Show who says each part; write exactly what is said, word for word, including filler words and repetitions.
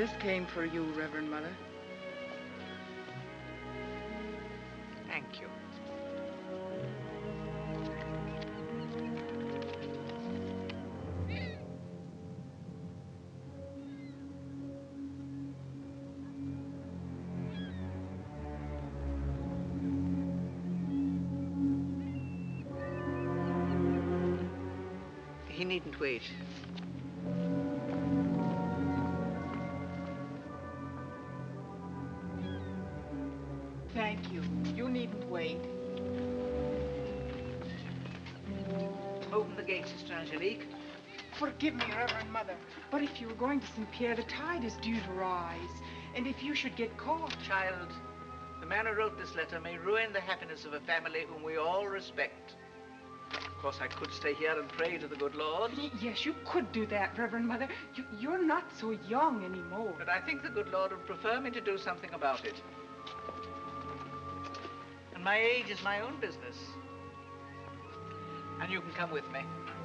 Speaker 1: This came for you, Reverend Mother.
Speaker 2: Thank you. He needn't wait.
Speaker 1: Thank you. You needn't wait.
Speaker 2: Open the gate, Sister Angelique.
Speaker 1: Forgive me, Reverend Mother, but if you were going to Saint Pierre, the tide is due to rise. And if you should get caught...
Speaker 2: Child, the man who wrote this letter may ruin the happiness of a family whom we all respect. Of course, I could stay here and pray to the good Lord.
Speaker 1: Y yes, you could do that, Reverend Mother. You, you're not so young anymore.
Speaker 2: But I think the good Lord would prefer me to do something about it. And my age is my own business. And you can come with me.